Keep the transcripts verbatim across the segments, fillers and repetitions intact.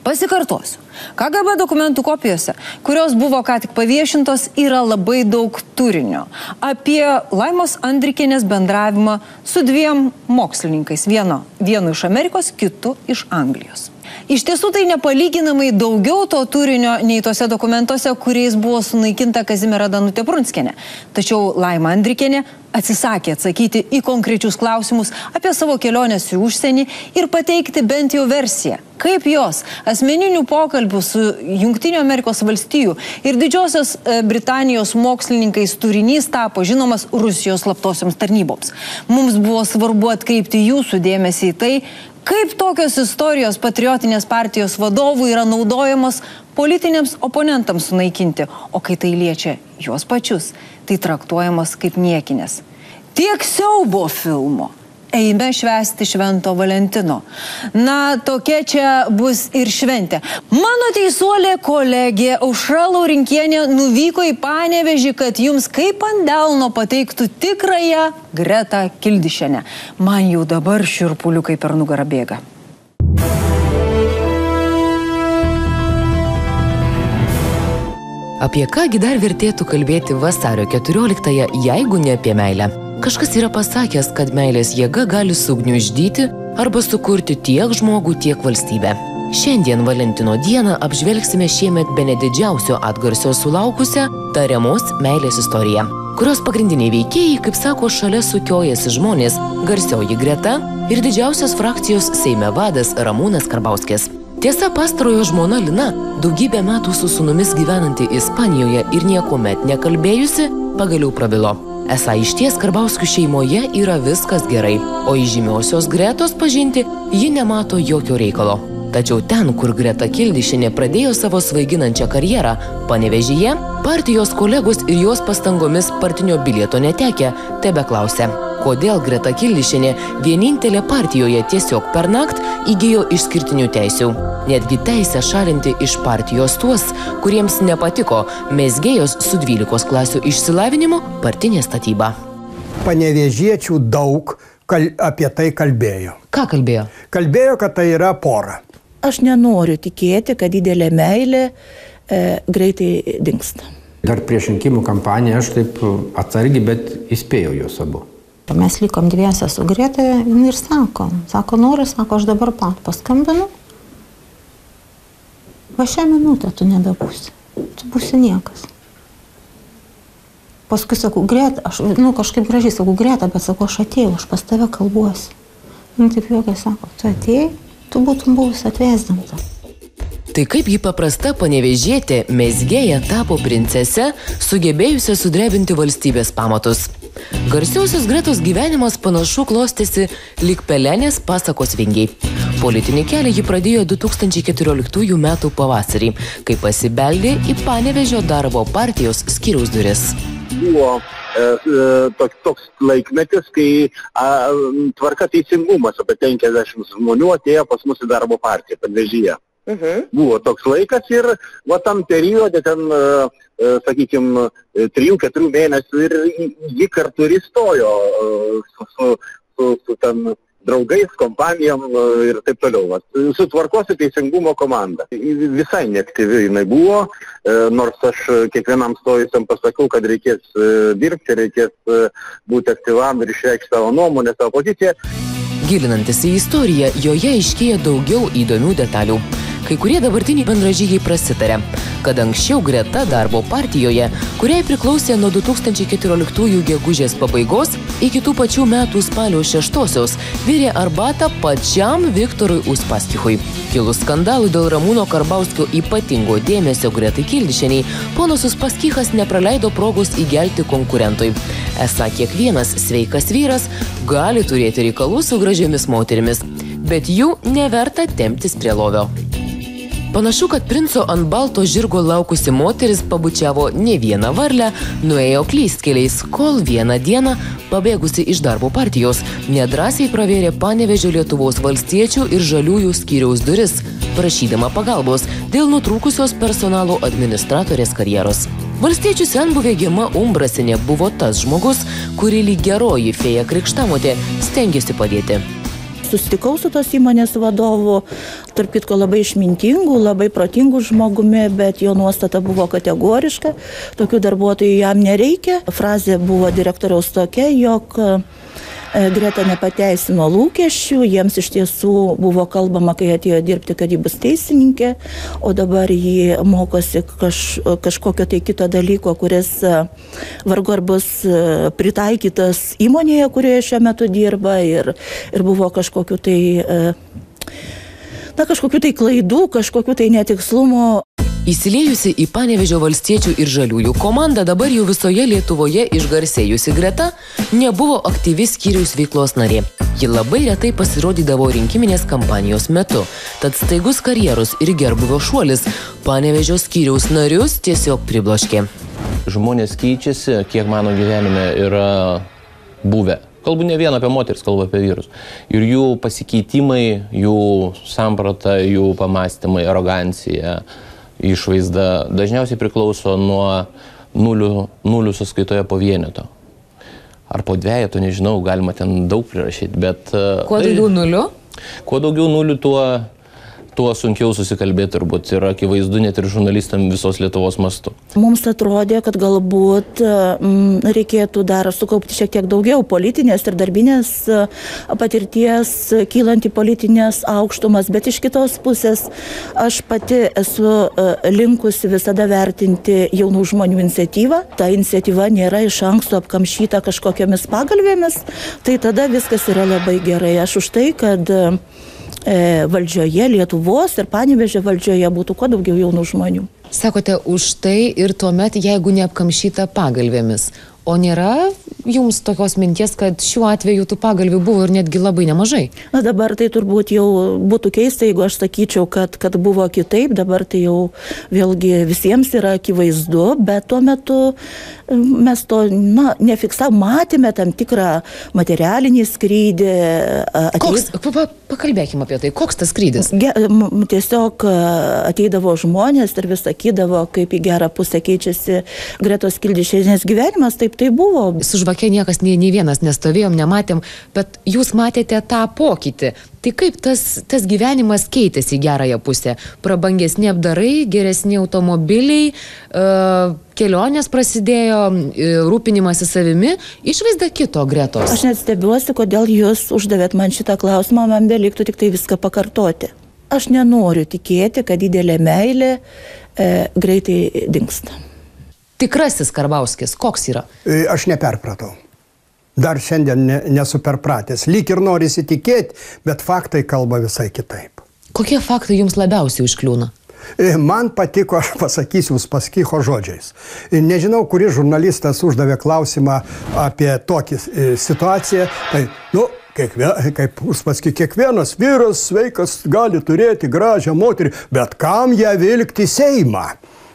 Pasikartosiu. K G B dokumentų kopijose, kurios buvo ką tik paviešintos, yra labai daug turinio apie Laimos Andrikienės bendravimą su dviem mokslininkais, vieno, vienu iš Amerikos, kitu iš Anglijos. Iš tiesų tai nepalyginamai daugiau to turinio nei tose dokumentuose, kuriais buvo sunaikinta Kazimiera Danutė Prunskienė. Tačiau Laima Andrikienė atsisakė atsakyti į konkrečius klausimus apie savo keliones į užsienį ir pateikti bent jau versiją, kaip jos asmeninių pokalbių su Jungtinių Amerikos valstijų ir Didžiosios Britanijos mokslininkais turinys tapo žinomas Rusijos slaptosioms tarnyboms. Mums buvo svarbu atkreipti jūsų dėmesį į tai, kaip tokios istorijos patriotinės partijos vadovų yra naudojamos politiniams oponentams sunaikinti, o kai tai liečia juos pačius, tai traktuojamos kaip niekinės. Tiek siaubo filmo. Eime švęsti Švento Valentino. Na, tokia čia bus ir šventė. Mano teisuolė kolegė Aušra Laurinkienė nuvyko į Panevėžį, kad jums kaip ant delno pateiktų tikrąją Gretą Kildišienę. Man jau dabar šiurpuliukai per nugarą bėga. Apie kągi dar vertėtų kalbėti vasario keturioliktąją, jeigu ne apie meilę. Kažkas yra pasakęs, kad meilės jėga gali sugniuždyti arba sukurti tiek žmogų, tiek valstybę. Šiandien Valentino dieną apžvelgsime šiemet bene didžiausio atgarsio sulaukusią tariamos meilės istoriją, kurios pagrindiniai veikėjai, kaip sako, šalia sukiojasi žmonės, garsioji Greta ir didžiausios frakcijos Seime vadas Ramūnas Karbauskis. Tiesa, pastarojo žmona Lina, daugybę metų su sūnumis gyvenanti Ispanijoje ir niekuomet nekalbėjusi, pagaliau prabilo. Esą išties Karbauskių šeimoje yra viskas gerai, o įžymiosios Gretos pažinti ji nemato jokio reikalo. Tačiau ten, kur Greta Kildišienė pradėjo savo svaiginančią karjerą, Panevėžyje, partijos kolegos ir jos pastangomis partinio bilieto netekę, tebeklausė, kodėl Greta Kildišienė vienintelė partijoje tiesiog pernakt įgijo išskirtinių teisių. Netgi teisę šalinti iš partijos tuos, kuriems nepatiko mezgėjos su dvylikos klasių išsilavinimu partinė statyba. Panevėžiečių daug kal apie tai kalbėjo. Ką kalbėjo? Kalbėjo, kad tai yra pora. Aš nenoriu tikėti, kad didelė meilė e, greitai dingsta. Dar prieš rinkimų kampaniją aš taip atsargiai, bet įspėjau juos abu. Mes likom dviese su Greta ir sako, sako, nori, sako, aš dabar pat paskambinu. Va šią minutę tu nebebūsi, tu būsi niekas. Paskui sakau, Greta, aš, nu, kažkaip gražiai sakau, Greta, bet sakau, aš atėjau, aš pas tave kalbuosi. Ir taip jokai sako, tu atėjai, tu būtum buvus atvesdinta. Tai kaip ji paprasta panevėžietė, mezgėja tapo princese, sugebėjusia sudrebinti valstybės pamatus. Garsiausios Gretos gyvenimas panašu klostėsi lyg Pelenės pasakos vingiai. Politinį kelią ji pradėjo du tūkstančiai keturioliktųjų metų pavasarį, kai pasibeldė į Panevėžio darbo partijos skyriaus duris. Buvo e, toks, toks laikmetis, kai a, tvarka teisingumas apie penkiasdešimt žmonių atėjo pas mus į darbo partiją Panevėžyje. Mhm. Buvo toks laikas ir va tam periode ten, e, sakykime, trijų keturių mėnesių ir ji kartu ir įstojo su, su, su, su ten draugais, kompanijom ir taip toliau. Su tvarkos ir teisingumo komanda. Visai neaktyvi jinai buvo, nors aš kiekvienam stojusiam pasakau, kad reikės dirbti, reikės būti aktyvam ir išreikšti savo nuomonę, savo poziciją. Gilinantis į istoriją, joje aiškėja daugiau įdomių detalių. Kai kurie dabartiniai bendražygiai prasitarė, kad anksčiau Greta darbo partijoje, kuriai priklausė nuo du tūkstančiai keturioliktųjų gegužės pabaigos iki tų pačių metų spalio šeštosios, virė arbatą pačiam Viktorui Uspaskichui. Kilus skandalų dėl Ramūno Karbauskio ypatingo dėmesio Gretai Kildišienei, ponas Uspaskichas nepraleido progos įgelti konkurentui. Esą kiekvienas sveikas vyras gali turėti reikalų su gražiomis moterimis, bet jų neverta temptis prie lovio. Panašu, kad princo ant balto žirgo laukusi moteris pabučiavo ne vieną varlę, nuėjo klystkeliais, kol vieną dieną, pabėgusi iš darbo partijos, nedrąsiai pravėrė Panevėžio Lietuvos valstiečių ir žaliųjų skyriaus duris, prašydama pagalbos dėl nutrūkusios personalo administratorės karjeros. Valstiečių senbuvė Gema Umbrasinė buvo tas žmogus, kuri lyg geroji fėja krikštamotė stengėsi padėti. susitikau su tos įmonės vadovu, tarp kitko labai išmintingų, labai protingų žmogumi, bet jo nuostata buvo kategoriška, tokių darbuotojų jam nereikia. Frazė buvo direktoriaus tokia, jog Greta nepateisino lūkesčių, jiems iš tiesų buvo kalbama, kai atėjo dirbti, kad ji bus teisininkė, o dabar ji mokosi kaž, kažkokio tai kito dalyko, kuris vargu ar bus pritaikytas įmonėje, kurioje šiuo metu dirba, ir, ir buvo kažkokiu tai, na, kažkokiu tai klaidų, kažkokiu tai netikslumo. Įsiliejusi į Panevėžio valstiečių ir žaliųjų komandą, dabar jau visoje Lietuvoje išgarsėjusi Greta nebuvo aktyvi skyriaus veiklos narė. Ji labai retai pasirodydavo rinkiminės kampanijos metu, tad staigus karjeros ir gerbuvio šuolis Panevėžio skyriaus narius tiesiog pribloškė. Žmonės keičiasi, kiek mano gyvenime yra buvę. Kalbu ne vien apie moteris, kalbu apie vyrus. Ir jų pasikeitimai, jų samprata, jų pamastymai, arogancija, išvaizda dažniausiai priklauso nuo nulių, nulių sąskaitoje po vieneto. Ar po dvejeto, nežinau, galima ten daug prirašyti, bet... Kuo daugiau nulių? Kuo daugiau nulių, tuo, tuo sunkiau susikalbėti turbūt ir akivaizdu net ir žurnalistam visos Lietuvos mastu. Mums atrodė, kad galbūt m, reikėtų dar sukaupti šiek tiek daugiau politinės ir darbinės patirties, kylant į politinės aukštumas, bet iš kitos pusės aš pati esu linkusi visada vertinti jaunų žmonių iniciatyvą. Ta iniciatyva nėra iš anksto apkamšyta kažkokiamis pagalvėmis, tai tada viskas yra labai gerai. Aš už tai, kad valdžioje, Lietuvos ir Panevėžio valdžioje būtų kuo daugiau jaunų žmonių. Sakote, už tai ir tuomet, jeigu neapkamšyta pagalvėmis. O nėra jums tokios minties, kad šiuo atveju tų pagalvių buvo ir netgi labai nemažai? Na dabar tai turbūt jau būtų keista, jeigu aš sakyčiau, kad, kad buvo kitaip, dabar tai jau vėlgi visiems yra akivaizdu, bet tuo metu mes to, na, nefiksavom, matėme tam tikrą materialinį skrydį. Ateid... Koks, pa, pa, pakalbėkime apie tai, koks tas skrydis? Ge, tiesiog ateidavo žmonės ir vis sakydavo, kaip į gerą pusę keičiasi Gretos Kildišienės gyvenimas, taip tai buvo. Su žvake niekas nei, nei vienas nestovėjom, nematėm, bet jūs matėte tą pokytį. Tai kaip tas, tas gyvenimas keitėsi į gerąją pusę? Prabangesni apdarai, geresni automobiliai, uh, kelionės prasidėjo, uh, rūpinimasi savimi, išvaizda kito Gretos. Aš net stebiuosi, kodėl jūs uždavėt man šitą klausimą, man beliktų tik tai viską pakartoti. Aš nenoriu tikėti, kad didelė meilė e, greitai dingsta. Tikrasis Karbauskis, koks yra? Aš neperpratau. Dar šiandien ne, nesu perpratęs. Lyg ir nori įsitikėti, bet faktai kalba visai kitaip. Kokie faktai jums labiausiai užkliūna? Man patiko, aš pasakysiu Uspaskicho žodžiais. Nežinau, kuris žurnalistas uždavė klausimą apie tokį situaciją. Tai, nu, kiekvien, kaip Uspaskich, kiekvienas vyras sveikas gali turėti gražią moterį, bet kam ją vilkti Seimą?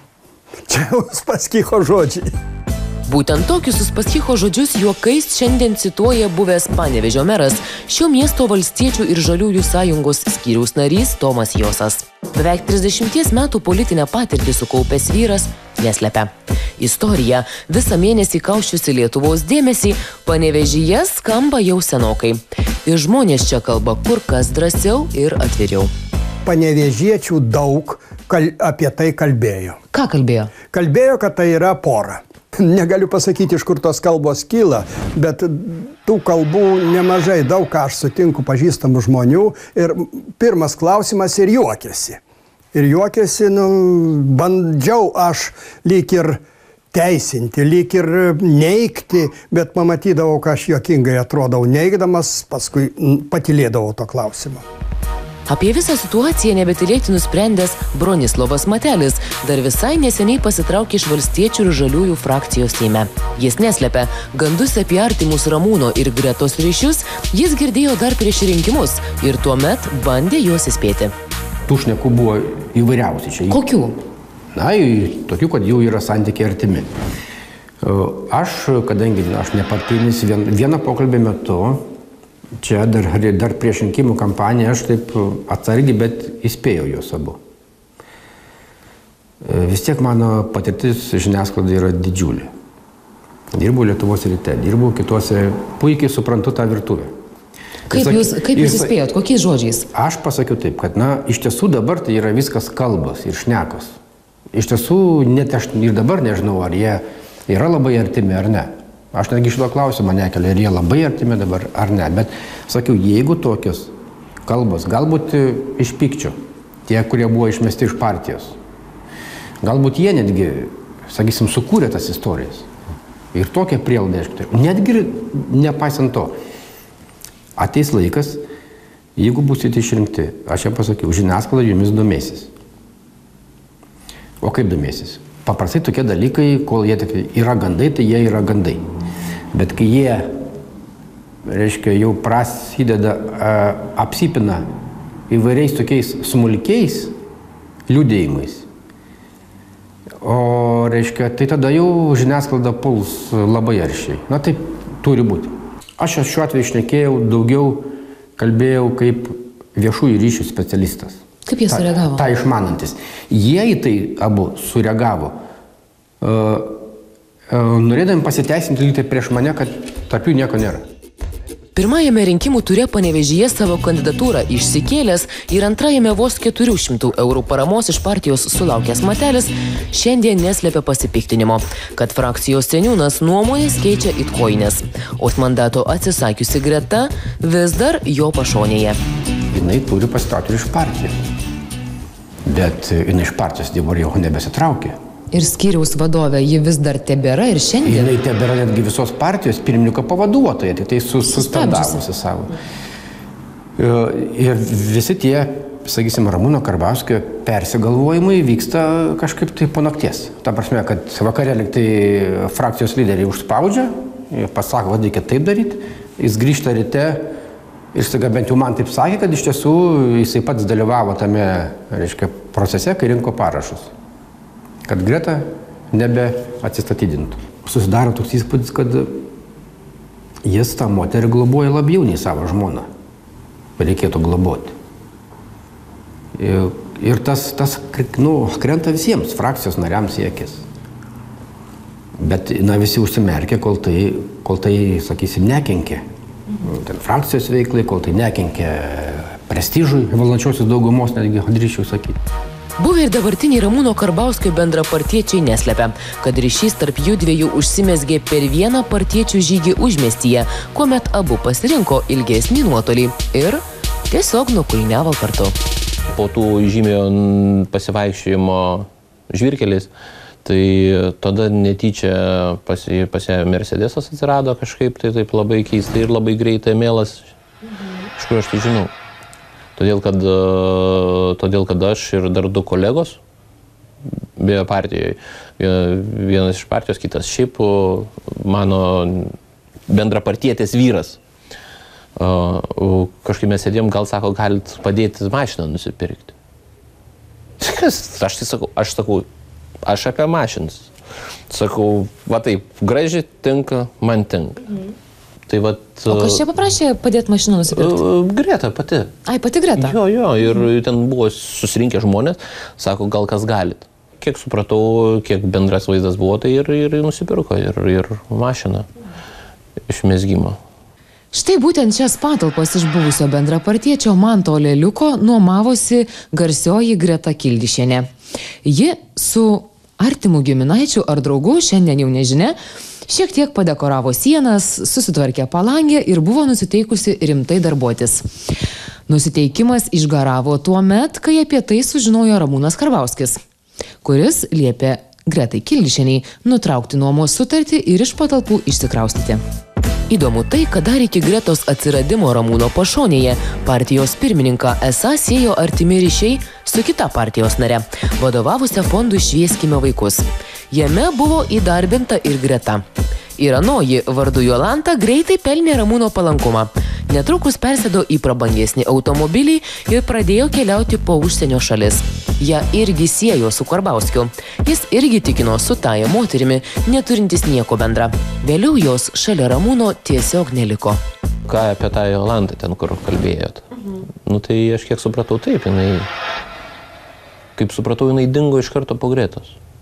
Čia Uspaskicho žodžiai. Būtent tokius Uspaskicho žodžius juokais šiandien cituoja buvęs Panevėžio meras, šio miesto valstiečių ir žaliųjų sąjungos skyriaus narys Tomas Josas. Beveik trisdešimties metų politinę patirtį sukaupęs vyras neslepia. Istorija visą mėnesį kauščiusi Lietuvos dėmesį Panevėžyje skamba jau senokai. Ir žmonės čia kalba kur kas drąsiau ir atviriau. Panevėžiečių daug kal apie tai kalbėjo. Ką kalbėjo? Kalbėjo, kad tai yra pora. Negaliu pasakyti, iš kur tos kalbos kyla, bet tų kalbų nemažai, daug ką aš sutinku pažįstamų žmonių. Ir pirmas klausimas ir juokėsi. Ir juokėsi, nu, bandžiau aš lyg ir teisinti, lyg ir neigti, bet pamatydavau, kad aš juokingai atrodau neigdamas, paskui patylėdavau to klausimo. Apie visą situaciją nebetylėti nusprendęs Bronislovas Matelis dar visai neseniai pasitraukė iš valstiečių ir žaliųjų frakcijos Seime. Jis neslepia, gandus apie artimus Ramūno ir Gretos ryšius jis girdėjo dar prieš rinkimus ir tuomet bandė juos įspėti. Tų šnekų buvo įvairiausi čia. Kokių? Na, tokių, kad jau yra santykiai artimi. Aš, kadangi aš nepartinis, vien, vieną pokalbį metu, čia dar, dar prieš rinkimų kampaniją aš taip atsargiai, bet įspėjau juos abu. Vis tiek mano patirtis žiniasklaida yra didžiulė. Dirbau Lietuvos ryte, dirbau kituose, puikiai suprantu tą virtuvę. Kaip sak, jūs, kaip jūs įspėjot, kokiais žodžiais? Aš pasakiau taip, kad na, iš tiesų dabar tai yra viskas kalbos ir šnekos. Iš tiesų, net aš ir dabar nežinau, ar jie yra labai artimi ar ne. Aš netgi šito klausimą nekeliu, ar jie labai artimi dabar ar ne. Bet sakiau, jeigu tokios kalbos, galbūt iš pykčio, tie, kurie buvo išmesti iš partijos, galbūt jie netgi, sakysim, sukūrė tas istorijas. Ir tokia prielaida, aišku, netgi nepaisant to, ateis laikas, jeigu būsite išrinkti, aš jau pasakiau, žiniasklaida jumis domėsis. O kaip domėsis? Paprastai tokie dalykai, kol jie tik yra gandai, tai jie yra gandai. Bet kai jie, reiškia, jau prasideda, a, apsipina įvairiais tokiais smulkiais liudėjimais, o, reiškia, tai tada jau žiniasklaida puls labai aršiai. Na, taip turi būti. Aš šiuo atveju šnekėjau, daugiau kalbėjau kaip viešųjų ryšių specialistas. Kaip jie sureagavo? Ta, ta išmanantis. Jie į tai abu sureagavo, uh, uh, norėdami pasiteisinti lygiai prieš mane, kad tarp jų nieko nėra. Pirmajame rinkimų ture Panevėžyje savo kandidatūrą išsikėlęs ir antrajame vos keturių šimtų eurų paramos iš partijos sulaukęs Matelis šiandien neslėpia pasipiktinimo, kad frakcijos seniūnas nuomonės keičia it kojines, o mandato atsisakiusi Greta vis dar jo pašonėje. Jinai turi pasitraukti iš partijos, bet jinai iš partijos dabar jau nebesitraukė. Ir skyriaus vadovė, ji vis dar tebėra ir šiandien. Jinai tebėra netgi visos partijos pirmininko pavaduotoja, tik tai suspendavusi savo. Ir visi tie, sakysim, Ramūno Karbauskio persigalvojimai vyksta kažkaip tai po nakties. Ta prasme, kad vakarė lyg tai frakcijos lyderiai užspaudžia, pasako, kad reikia taip daryti, jis grįžta ryte ir staiga bent jau man taip sakė, kad iš tiesų jisai pats dalyvavo tame, reiškia, procese, kai rinko parašus. Kad Greta nebe atsistatydintų. Susidaro toks įspūdis, kad jis tą moterį globoja labiau nei savo žmoną. Reikėtų globoti. Ir, ir tas, tas nu, krenta visiems frakcijos nariams į akis. Bet na, visi užsimerkė, kol tai, kol tai, sakysim, nekenkė. Ten frakcijos veiklai, kol tai nekenkė prestižui, valdančiosios daugumos, netgi drįsčiau sakyti. Buvę ir dabartiniai Ramūno Karbauskio bendrapartiečiai neslepia, kad ryšys tarp jų dviejų užsimezgė per vieną partiečių žygį užmiestyje, kuomet abu pasirinko ilgesnį nuotolį ir tiesiog nukulniavo kartu. Po tų žymėjo pasivaikščiojimo žvyrkeliais, tai tada netyčia pas ją Mercedesas atsirado kažkaip, tai taip labai keistai ir labai greitai mėlas, iš kur aš tai žinau. Todėl kad, todėl, kad aš ir dar du kolegos, beje partijoje, vienas iš partijos, kitas šiaip mano bendrapartietės vyras. Kažkaip mes sėdėjom, gal sako, galit padėti mašiną nusipirkti. Aš tai sakau, aš sakau, aš apie mašinas. Sakau, va taip, gražiai tinka, man tinka. Mhm. Tai vat, o kas čia paprašė padėti mašiną nusipirkti? Greta pati. Ai, pati Greta? Jo, jo, ir mm. ten buvo susirinkę žmonės, sako, gal kas galit. Kiek supratau, kiek bendras vaizdas buvo, tai ir, ir nusipirko, ir, ir mašiną iš mezgimo. Štai būtent šias patalpas iš buvusio bendrapartiečio Manto Leliuko nuomavosi garsioji Greta Kildišienė. Ji su artimu giminaičiu ar draugu, šiandien jau nežinia, šiek tiek padekoravo sienas, susitvarkė palangę ir buvo nusiteikusi rimtai darbuotis. Nusiteikimas išgaravo tuo met, kai apie tai sužinojo Ramūnas Karbauskis, kuris liepė Gretai Kildišieniai nutraukti nuomos sutartį ir iš patalpų išsikraustyti. Įdomu tai, kad dar iki Gretos atsiradimo Ramūno pašonėje partijos pirmininką esą siejo artimi ryšiai su kita partijos nare, vadovavusia fondui Švieskime vaikus. Jame buvo įdarbinta ir Greta. Ir anoji vardu Jolanta greitai pelnė Ramūno palankumą. Netrukus persėdo į prabangesnį automobilį ir pradėjo keliauti po užsienio šalis. Ja irgi siejo su Karbauskiu. Jis irgi tikino su tąja moterimi, neturintis nieko bendra. Vėliau jos šalia Ramūno tiesiog neliko. Ką apie tą Jolantą ten, kur kalbėjot? Mhm. Nu tai aš kiek supratau taip, jinai, kaip supratau, jinai dingo iš karto po Gretos.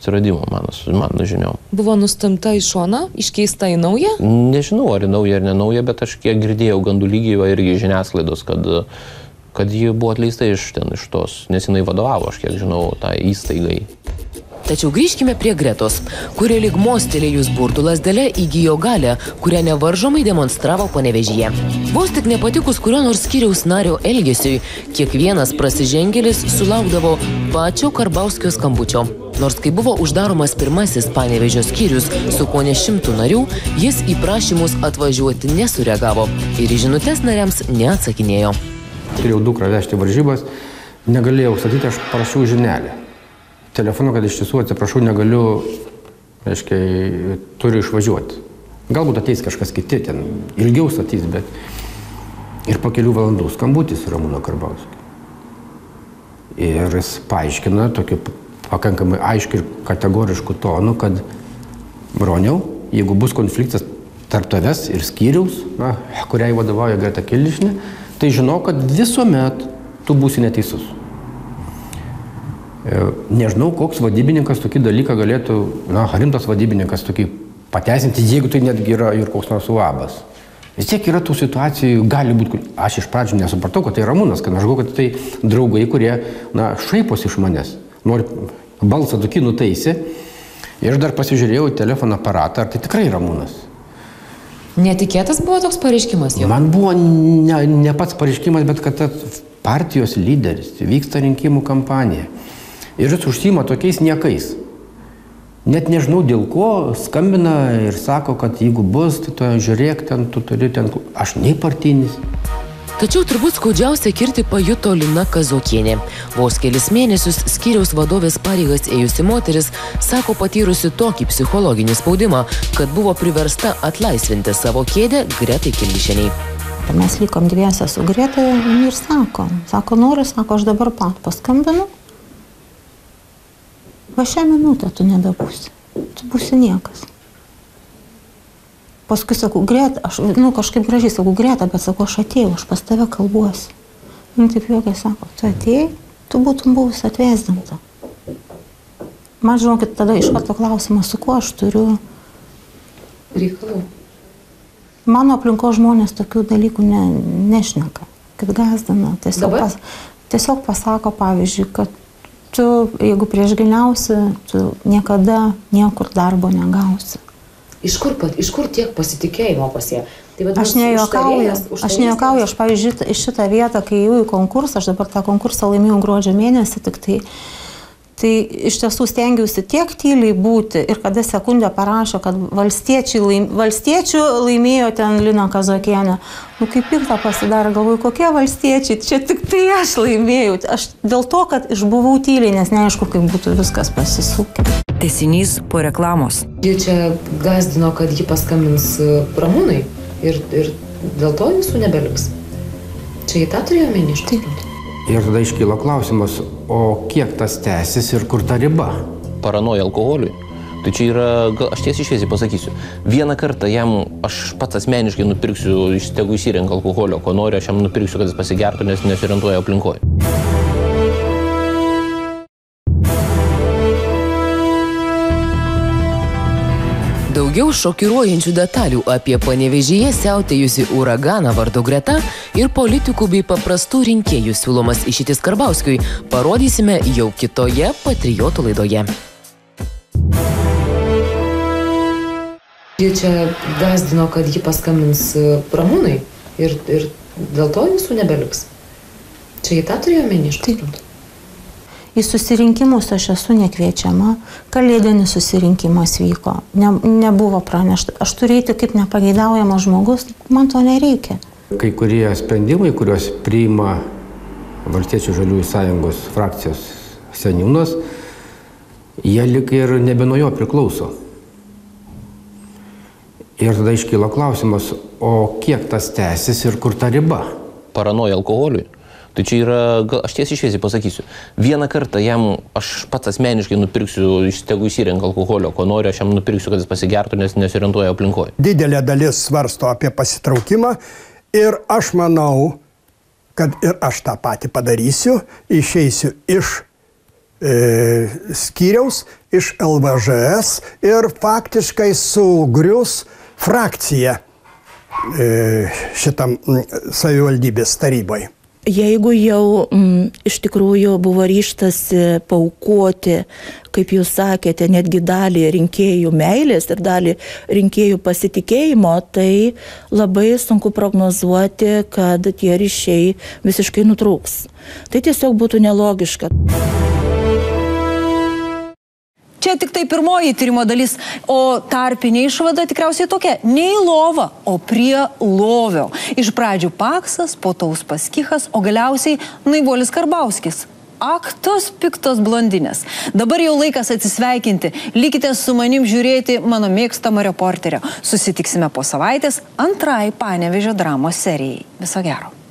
atsiradimo, mano, mano žiniom. Buvo nustumta į šoną, iškeista į naują? Nežinau, ar į naują ar ne naują, bet aš kiek girdėjau gandų lygiai irgi žiniasklaidos, kad, kad ji buvo atleista iš ten, iš tos, nes jinai vadovavo, aš kiek žinau, tą įstaigai. Tačiau grįžkime prie Gretos, kuri lyg mostelėjus burtų lazdele įgijo galę, kurią nevaržomai demonstravo Panevėžyje. Vos tik nepatikus kurio nors skyriaus nario elgesiui, kiekvienas prasižengėlis sulaukdavo pačio Karbauskio skambučio. Nors kai buvo uždaromas pirmasis Panevėžio skyrius su kone šimtų narių, jis į prašymus atvažiuoti nesureagavo ir į žinutes nariams neatsakinėjo. Turėjau dukrą vežti varžybas, negalėjau statyti, aš parašiau žinelę. Telefonu, kad iš tiesų atsiprašau, negaliu, reiškia, turiu išvažiuoti. Galbūt ateis kažkas kiti, ten ilgiau statys, bet ir po kelių valandų skambutis Ramūno Karbauskio. Ir jis paaiškina tokiu pakankamai aiškiu ir kategorišku tonu, kad Broniau, jeigu bus konfliktas tarp tavęs ir skyriaus, na, kuriai vadovauja Greta Kildišnė, tai žinau, kad visuomet tu būsi neteisus. Nežinau, koks vadybininkas tokį dalyką galėtų, na, rimtas vadybininkas tokį pateisinti, jeigu tai netgi yra ir koks nors uabas. Vis tiek yra tų situacijų, gali būti, aš iš pradžių nesupratau, kad tai Ramūnas, kad aš galvoju, kad tai draugai, kurie, na, šaiposi iš manęs, nori balsą tokį nutaisė. Ir aš dar pasižiūrėjau į telefono aparatą, ar tai tikrai Ramūnas. Netikėtas buvo toks pareiškimas jau? Man buvo ne, ne pats pareiškimas, bet kad partijos lyderis, vyksta rinkimų kampanija. Ir jis užsima tokiais niekais. Net nežinau dėl ko, skambina ir sako, kad jeigu bus, tai to žiūrėk ten, tu turi ten, aš nei partinis. Tačiau turbūt skaudžiausia kirtį pajuto Lina Kazokienė. Vos kelis mėnesius skyriaus vadovės pareigas ėjusi moteris sako patyrusi tokį psichologinį spaudimą, kad buvo priversta atlaisvinti savo kėdę Gretai Kildišienei. Mes likom dviese su Greta ir sako, sako, noriu, sako, aš dabar pat paskambinu. Va šią minutę tu nebebūsi. Tu būsi niekas. Paskui sakau, Greta, aš, nu, kažkaip gražiai sakau, Greta, bet sakau, aš atėjau, aš pas tave kalbuosi. Nu, taip jokai sako, tu atėjai, tu būtum buvusi atvesdinta. Man, žinokit, tada iš karto klausimas, su kuo aš turiu reikalų. Mano aplinkos žmonės tokių dalykų ne, nešneka, kad gazdina. Tiesiog, pas, tiesiog pasako, pavyzdžiui, kad tu, jeigu priešginiausi, tu niekada niekur darbo negausi. Iš kur, iš kur tiek pasitikėjimo pas ją? Tai aš nejuokauju, aš nejuokauju, aš, pavyzdžiui, iš šitą vietą, kai jau į konkursą, aš dabar tą konkursą laimėjau gruodžio mėnesį, tik tai, tai iš tiesų stengiausi tiek tyliai būti ir kada sekundę parašo, kad laim, valstiečių laimėjo ten Lina Kazokienė. Nu, kaip pikta pasidarė, galvoju, kokie valstiečiai, čia tik tai aš laimėjau. Aš dėl to, kad išbuvau tyliai, nes neaišku, kaip būtų viskas pasisukę. Tęsinys po reklamos. Ji čia gazdino, kad ji paskambins Ramūnai ir, ir dėl to visų nebeliks. Čia į tą turėjo menį iš tikrųjų. Ir tada iškyla klausimas, o kiek tas tęsis ir kur ta riba? Paranoja alkoholiui. Tai čia yra, aš tiesiai šviesiai pasakysiu, vieną kartą jam aš pats asmeniškai nupirksiu, tegu įsirenka alkoholio, ko noriu, aš jam nupirksiu, kad jis pasigertų, nes nesiorientuoja aplinkoje. Daugiau šokiruojančių detalių apie Panevėžyje siautėjusi uraganą vardu Greta ir politikų bei paprastų rinkėjų siūlomas išeitis Karbauskiui parodysime jau kitoje Patriotų laidoje. Ji čia gazdino, kad ji paskambins Ramūnai ir, ir dėl to visų nebeliks. Čia į tą turėjo menį iš tikrųjų. Į susirinkimus aš esu nekviečiama, kalėdinis susirinkimas vyko, ne, nebuvo pranešta. Aš turiu eiti kaip nepageidaujamas žmogus, man to nereikia. Kai kurie sprendimai, kuriuos priima Valstiečių žaliųjų sąjungos frakcijos seniūnas, jie lik ir nebe nuo jo priklauso. Ir tada iškyla klausimas, o kiek tas tęsis ir kur ta riba? Paranoja alkoholiui. Tai čia yra, aš tiesiai šviesiai pasakysiu, vieną kartą jam aš pats asmeniškai nupirksiu, tegu įsirenka alkoholio, ko noriu, aš jam nupirksiu, kad jis pasigertų, nes nesiorientuoja aplinkoje. Didelė dalis svarsto apie pasitraukimą ir aš manau, kad ir aš tą patį padarysiu, išeisiu iš e, skyriaus iš L V Ž S ir faktiškai sugrius frakciją e, šitam savivaldybės tarybai. Jeigu jau m, iš tikrųjų buvo ryštasi paukoti, kaip jūs sakėte, netgi dalį rinkėjų meilės ir dalį rinkėjų pasitikėjimo, tai labai sunku prognozuoti, kad tie ryšiai visiškai nutrūks. Tai tiesiog būtų nelogiška. Čia tik tai pirmoji tyrimo dalis, o tarpinė išvada tikriausiai tokia – ne į lovą, o prie lovio. Iš pradžių Paksas, po to Uspaskichas, o galiausiai Naivuolis Karbauskis. Ak, tos piktos blondinės. Dabar jau laikas atsisveikinti. Likite su manim žiūrėti mano mėgstamą reporterio. Susitiksime po savaitės antrai Panevėžio dramos serijai. Viso gero.